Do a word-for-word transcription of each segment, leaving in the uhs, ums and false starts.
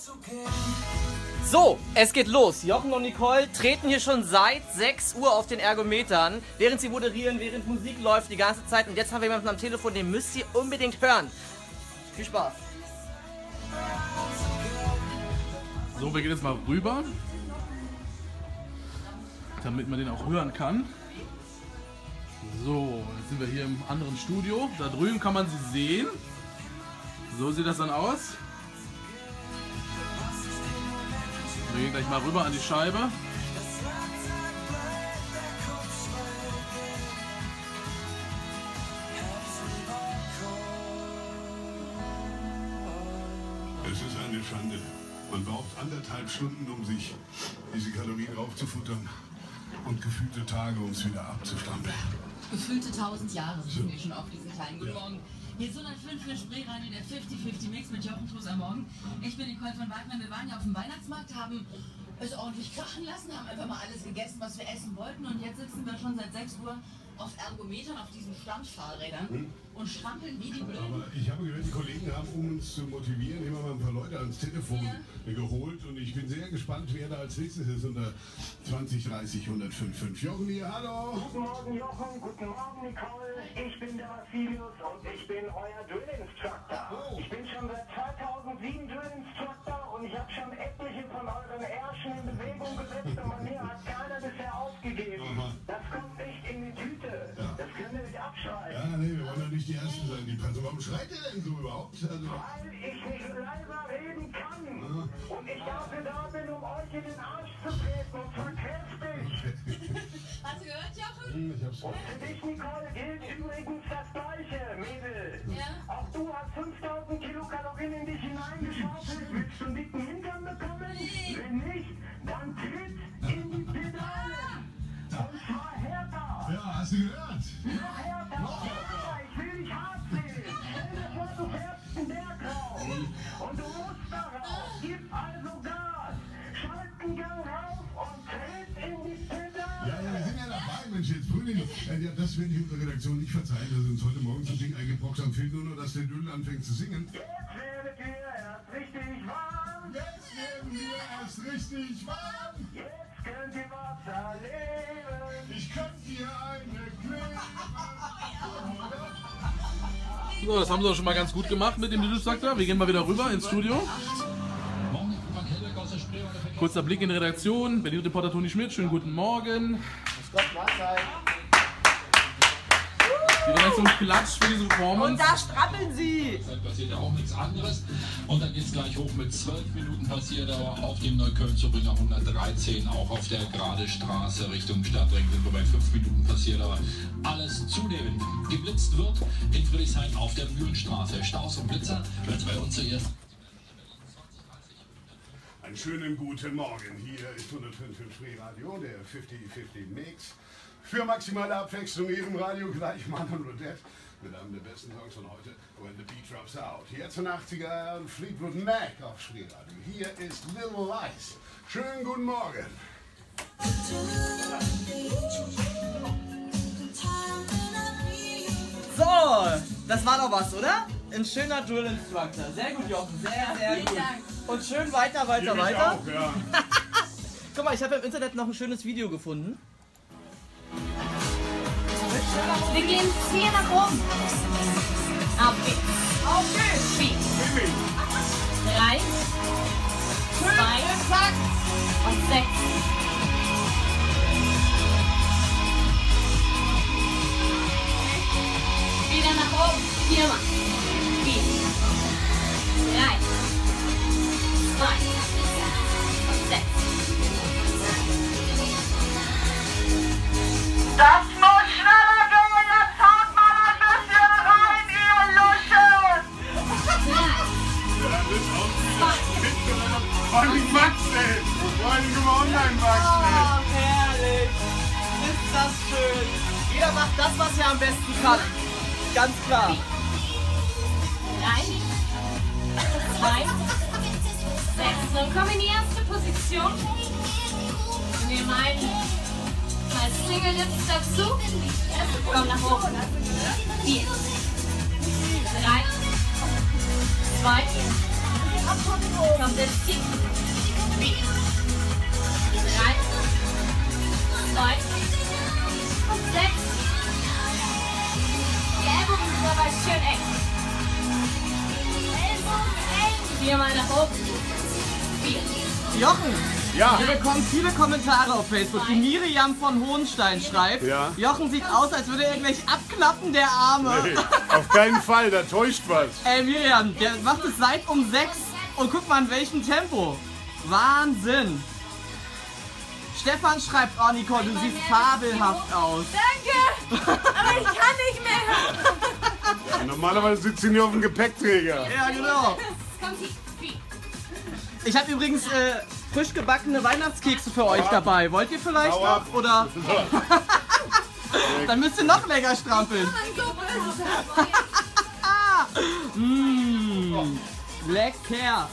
So, es geht los. Jochen und Nicole treten hier schon seit sechs Uhr auf den Ergometern, während sie moderieren, während Musik läuft die ganze Zeit. Und jetzt haben wir jemanden am Telefon, den müsst ihr unbedingt hören. Viel Spaß. So, wir gehen jetzt mal rüber, damit man den auch hören kann. So, jetzt sind wir hier im anderen Studio. Da drüben kann man sie sehen. So sieht das dann aus. Wir gehen gleich mal rüber an die Scheibe. Es ist eine Schande. Man braucht anderthalb Stunden, um sich diese Kalorien raufzufuttern und gefühlte Tage, um es wieder abzustampeln. Gefühlte tausend Jahre sind wir schon auf diesen kleinen Guten Morgen. Hier ist hundertfünf für Spreeradio, der fünfzig fünfzig Mix mit Jochen Toos am Morgen. Ich bin Nicole von Wagner. Wir waren ja auf dem Weihnachtsmarkt, haben es ordentlich krachen lassen, haben einfach mal alles gegessen, was wir essen wollten. Und jetzt sitzen wir schon seit sechs Uhr auf Ergometern, auf diesen Stammfahrrädern hm. und strampeln wie die Blöden. Aber ich habe gehört, die Kollegen haben, um uns zu motivieren, immer mal ein paar Leute ans Telefon ja. geholt. Und ich bin sehr gespannt, wer da als nächstes ist unter zwanzig dreißig hundertfünf fünf. Jochen hier, hallo! Guten Morgen Jochen, guten Morgen Nicole. Ich bin der Vassilius und ich bin euer Drill-Instructor. Oh. Ich bin schon seit zweitausendsieben Drill-Instructor und ich habe schon etliche von euren Ärschen in Bewegung gesetzt und bei mir hat keiner bisher aufgegeben. Aha. Das kommt nicht in die Tüte. Ja. Das könnt ihr nicht abschreiben. Ja, nee, wir wollen ja nicht die Ersten sein. Die Person, warum schreit ihr denn so überhaupt? Also weil ich nicht leiser reden kann. Ja. Und ich dafür da bin, um euch in den Arsch zu treten und zwar kräftig. Hast du gehört, Jochen? Hm, ich hab's und für dich, Nicole, gilt übrigens das Gleiche, Mädel. Ja. Auch du hast fünftausend Kilokalorien in dich hineingeschaufelt. Willst du einen dicken Hintern bekommen? Nee. Wenn nicht, dann tritt in die Pedale. Und zwar härter. Ja, hast du gehört? Noch härter, noch härter. Ich will dich hart sehen. Stell dir vor, du fährst einen Berg rauf. Und du musst da rauf. Gib also Gas. Schalt den Gang rauf und tritt in die Pedale. Ja, ja, wir sind ja dabei, Mensch, jetzt Frühling. Äh, ja, das will ich unserer Redaktion nicht verzeihen, dass uns heute Morgen so ein Ding eingebrockt haben. Fehlt nur noch, dass der Düll anfängt zu singen. Jetzt werdet ihr erst richtig warm. Jetzt werden wir erst richtig warm. Jetzt könnt ihr was erleben. Ich könnte dir eine Klebe. So, das haben sie doch schon mal ganz gut gemacht mit dem Drill-Instructor. Wir gehen mal wieder rüber ins Studio. Kurzer Blick in die Redaktion. Berlin-Reporter Toni Schmidt, schönen guten Morgen. Die Redaktion klatscht für diese Performance. Und da strappeln sie! Da passiert ja auch nichts anderes. Und dann geht es gleich hoch mit zwölf Minuten Passierdauer auf dem Neukölln-Zubringer hundertdreizehn, auch auf der Gerade Straße Richtung Stadtring sind wir bei fünf Minuten Passierdauer. Alles zunehmend. Geblitzt wird in Friedrichshain auf der Mühlenstraße. Staus und Blitzer wird bei uns zuerst. Einen schönen guten Morgen. Hier ist hundertfünf fünf Spreeradio, der fünfzig fünfzig Mix. Für maximale Abwechslung hier im Radio gleich Mann und Odette mit einem der besten Songs von heute, When the Beat Drops Out. Jetzt in achtziger Fleetwood Mac auf Spreeradio. Hier ist Little Lies. Schönen guten Morgen. So, das war doch was, oder? Ein schöner Drill-Instructor. Sehr gut, Jochen. Sehr, sehr Vielen gut. Dank. Und schön weiter, weiter, Hier weiter. auch, ja. Guck mal, ich habe im Internet noch ein schönes Video gefunden. Wir gehen vier nach oben. Auf geht's. Auf geht's. Vier. Drei. Zwei. Und sechs. Wieder nach oben. Viermal. Vier. Drei. Zwei. Und sechs. Das muss schneller gehen. Jetzt haut mal ein bisschen rein, ihr Luschen. Drei. Ja, das ist auch wieder mitgenommen. Vor allem Max, ey. Vor allem im Online-Max, ey. Oh, herrlich. Ist das schön. Jeder macht das, was er am besten kann. Ganz klar. Drei. Zwei. Sechs. So, komm in die erste Position. Wir nehmen einen als Single Lips dazu. Komm nach oben. Vier. Drei. Zwei. Kommt der Stick. Vier. Drei. Zwei. Und sechs. Die Ellbogen sind dabei schön eng. Ellbogen eng. Viermal nach oben. Vier. Jochen! Ja. Wir bekommen viele Kommentare auf Facebook. Die Miriam von Hohenstein schreibt, Ja. Jochen sieht aus, als würde er gleich abklappen, der Arme. Nee, auf keinen Fall, da täuscht was. Ey Miriam, der macht es seit um sechs und guck mal in welchem Tempo. Wahnsinn. Stefan schreibt, oh Nicole, du siehst fabelhaft aus. Danke! Aber ich kann nicht mehr! Normalerweise sitzt sie nicht auf dem Gepäckträger. Ja, genau. Kommt sie. Vier. Ich habe übrigens äh, frisch gebackene Weihnachtskekse für euch dabei. Wollt ihr vielleicht Hau ab. noch? Oder? Dann müsst ihr noch länger strampeln. Mmh, lecker.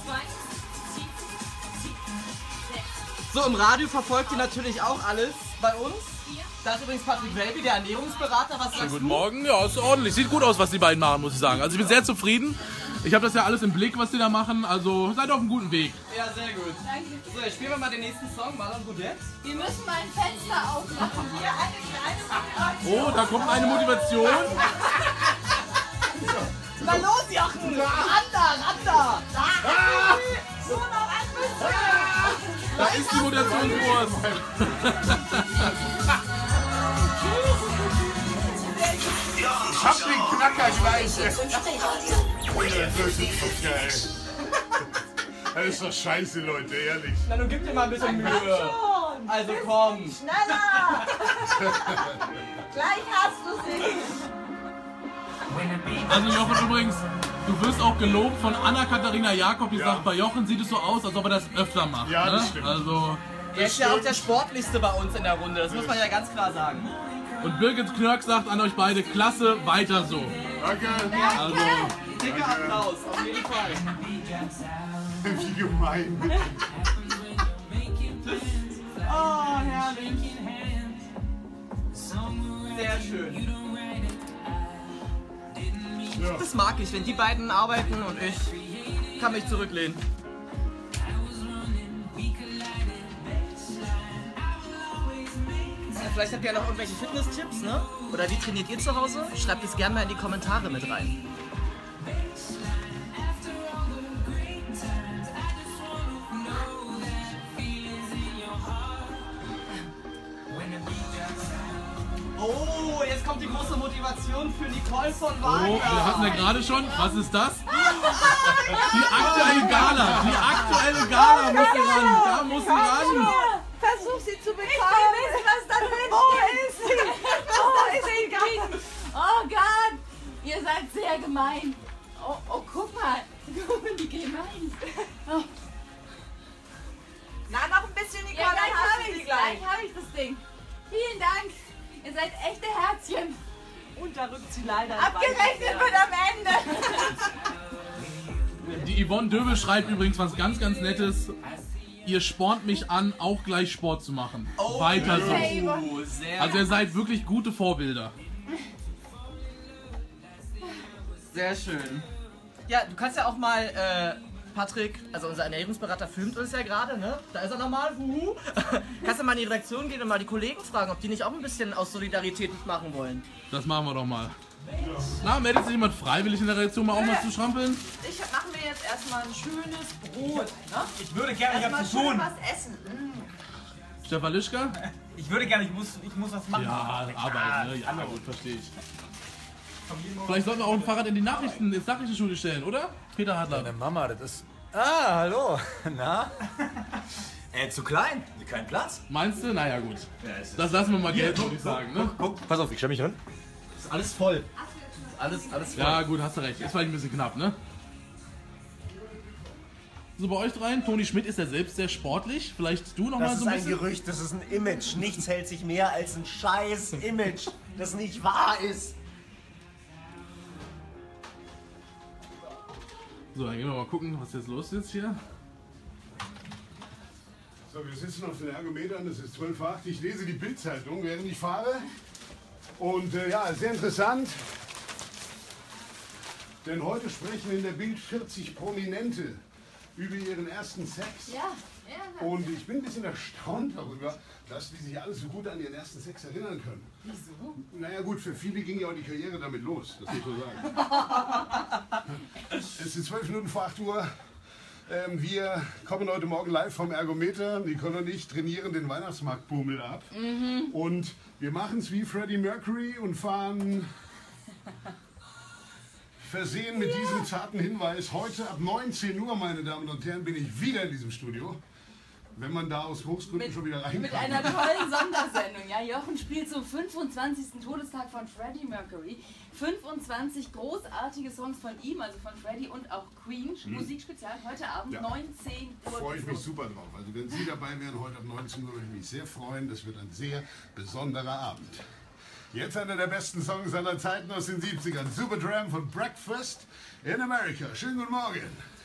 So, im Radio verfolgt ihr natürlich auch alles bei uns. Da ist übrigens Patrick Welby, der Ernährungsberater. Was sagst Guten du? Morgen, ja, ist ordentlich. Sieht gut aus, was die beiden machen, muss ich sagen. Also ich bin sehr zufrieden. Ich habe das ja alles im Blick, was die da machen. Also seid auf einem guten Weg. Ja, sehr gut. Danke. So, jetzt spielen wir mal den nächsten Song, Marlon Godet. Wir müssen mal ein Fenster aufmachen. Hier eine kleine Oh, da kommt eine Motivation. Na los, Jochen! Rander, Rander! So noch ein bisschen. Da ist die Motivationskurs. Ich hab den Knacker gleich. Das ist doch scheiße, Leute, ehrlich. Na, nun gib dir mal ein bisschen Mühe. Also komm. Schneller! Gleich hast du sie. Also Jochen übrigens, du wirst auch gelobt von Anna-Katharina Jakob, die Ja. sagt, bei Jochen sieht es so aus, als ob er das öfter macht. Ja, das ne? stimmt. Also, Er ist ja auch der Sportlichste bei uns in der Runde, das muss man ja ganz klar sagen. und Birgit Knörk sagt an euch beide, klasse, weiter so. Danke. Also, Dicker Applaus, auf jeden Fall. Wie gemein. Oh, herrlich. Sehr schön. Ja. Das mag ich, wenn die beiden arbeiten und ich kann mich zurücklehnen. Ja, vielleicht habt ihr ja noch irgendwelche Fitness-Tipps, ne? Oder wie trainiert ihr zu Hause? Schreibt es gerne mal in die Kommentare mit rein. Oh, jetzt kommt die große Motivation für Nicole von oh, Wagner. wir hatten ja gerade schon, was ist das? Die aktuelle Gala, die aktuelle Gala muss sie ran, da muss sie ran. Versuch sie zu bekommen. Ich will wissen, was da drin Wo ist sie? Wo ist sie gegangen? Oh Gott, ihr seid sehr gemein. Oh, oh guck mal. Guck mal, wie gemein. Oh. Na, noch ein bisschen, Nicole, Ja, dann gleich hast habe du ich sie gleich. gleich. habe ich das Ding. Vielen Dank. Ihr seid echte Herzchen. Und da rückt sie leider Abgerechnet wird am Ende. Die Yvonne Döbel schreibt übrigens was ganz, ganz Nettes. Ihr spornt mich an, auch gleich Sport zu machen. Weiter so. Hey, Oh, sehr, Also ihr seid wirklich gute Vorbilder. sehr schön. Ja, du kannst ja auch mal, äh, Patrick, also unser Ernährungsberater filmt uns ja gerade, ne? Da ist er nochmal, huhu. Kannst du mal in die Redaktion gehen und mal die Kollegen fragen, ob die nicht auch ein bisschen aus Solidarität mitmachen wollen. Das machen wir doch mal. Na, meldet sich jemand freiwillig in der Redaktion mal auch mal zu strampeln? Ich machen wir jetzt erstmal ein schönes Brot. Ne? Ich würde gerne, ich Erstmal habe zu schön tun. was essen. Mm. Stefan Lischka? Ich würde gerne, ich muss, ich muss was machen. Ja, arbeiten, ne? Ja, gut, verstehe ich. Vielleicht sollten wir auch ein Fahrrad in die Nachrichten, ins Nachrichtenstudio stellen, oder? Peter Hartler. Deine Mama, das ist... Ah, hallo. Na? äh, zu klein. Kein Platz. Meinst du? Naja, gut. Das lassen wir mal gelten, würde ich sagen, ne? Guck, pass auf, ich stelle mich hin. Ist alles voll. Alles, alles voll. Ja, gut, hast du recht. Ist vielleicht ein bisschen knapp, ne? So, bei euch dreien, Toni Schmidt ist ja selbst sehr sportlich. Vielleicht du noch mal Das so ist ein ein bisschen? Gerücht, das ist ein Image. Nichts hält sich mehr als ein scheiß Image, das nicht wahr ist. So, dann gehen wir mal gucken, was jetzt los ist hier. So, wir sitzen auf den Ergometern, es ist zwölf Uhr acht. Ich lese die Bild-Zeitung, während ich fahre. Und äh, ja, sehr interessant. Denn heute sprechen in der Bild vierzig Prominente über ihren ersten Sex. Ja, ja. Und ich bin ein bisschen erstaunt darüber, dass die sich alle so gut an ihren ersten Sex erinnern können. Wieso? Naja gut, für viele ging ja auch die Karriere damit los, das muss man sagen. Es ist zwölf Minuten vor acht Uhr. Ähm, wir kommen heute Morgen live vom Ergometer. Nicole und ich trainieren den Weihnachtsmarktbummel ab. Mhm. Und wir machen es wie Freddie Mercury und fahren versehen mit ja. diesem zarten Hinweis. Heute ab neunzehn Uhr, meine Damen und Herren, bin ich wieder in diesem Studio. Wenn man da aus Berufsgründen schon wieder reinkommt. Mit einer tollen Sondersendung. Ja, Jochen spielt zum fünfundzwanzigsten Todestag von Freddie Mercury fünfundzwanzig großartige Songs von ihm, also von Freddie und auch Queen. Hm. Musikspezial heute Abend, ja. neunzehn Uhr. Da freue ich mich super drauf. Also wenn Sie dabei wären heute ab neunzehn Uhr, würde ich mich sehr freuen. Das wird ein sehr besonderer Abend. Jetzt einer der besten Songs aller Zeiten aus den siebzigern. Superdram von Breakfast in America. Schönen guten Morgen.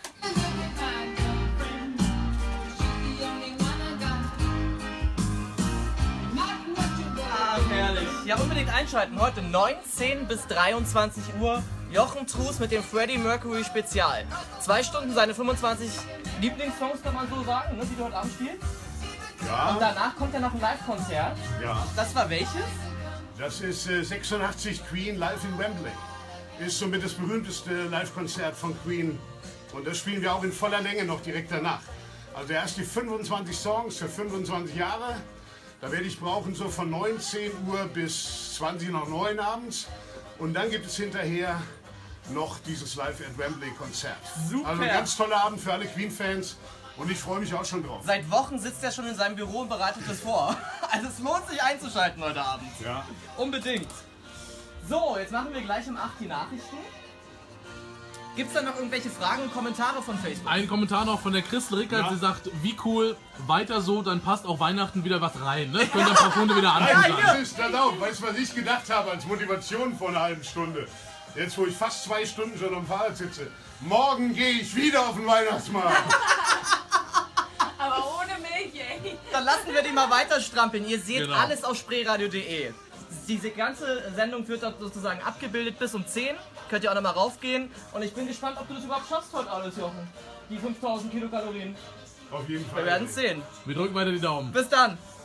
Ah, herrlich. Ja, unbedingt einschalten. Heute neunzehn bis dreiundzwanzig Uhr. Jochen Trues mit dem Freddie Mercury Spezial. Zwei Stunden seine fünfundzwanzig Lieblingssongs, kann man so sagen, ne, die du heute Abend spielst. Ja. Und danach kommt ja noch ein Live-Konzert. Ja. Das war welches? Das ist äh, sechsundachtzig Queen live in Wembley. Ist somit das berühmteste Live-Konzert von Queen. Und das spielen wir auch in voller Länge noch direkt danach. Also erst die fünfundzwanzig Songs für fünfundzwanzig Jahre. Da werde ich brauchen so von neunzehn Uhr bis zwanzig nach neun abends. Und dann gibt es hinterher noch dieses Live at Wembley Konzert. Super. Also ein ganz toller Abend für alle Queen-Fans. Und ich freue mich auch schon drauf. Seit Wochen sitzt er schon in seinem Büro und bereitet es vor. Also es lohnt sich einzuschalten heute Abend. Ja. Unbedingt. So, jetzt machen wir gleich um acht die Nachrichten. Gibt es da noch irgendwelche Fragen und Kommentare von Facebook? Ein Kommentar noch von der Christel Rickert, Ja. sie sagt, wie cool, weiter so, dann passt auch Weihnachten wieder was rein. Ne? Könnt ihr ein paar Funde wieder anfangen. Ja, das ist das auch. Weißt du, was ich gedacht habe als Motivation vor einer halben Stunde? Jetzt, wo ich fast zwei Stunden schon am Fahrrad sitze. Morgen gehe ich wieder auf den Weihnachtsmarkt. Aber ohne Milch, ey. Dann lassen wir die mal weiter strampeln. Ihr seht Genau. alles auf spreeradio punkt de. Diese ganze Sendung wird dort sozusagen abgebildet bis um zehn. Könnt ihr auch nochmal raufgehen. Und ich bin gespannt, ob du das überhaupt schaffst heute alles, Jochen. Die fünftausend Kilokalorien. Auf jeden Fall. Wir werden es sehen. Wir drücken weiter die Daumen. Bis dann.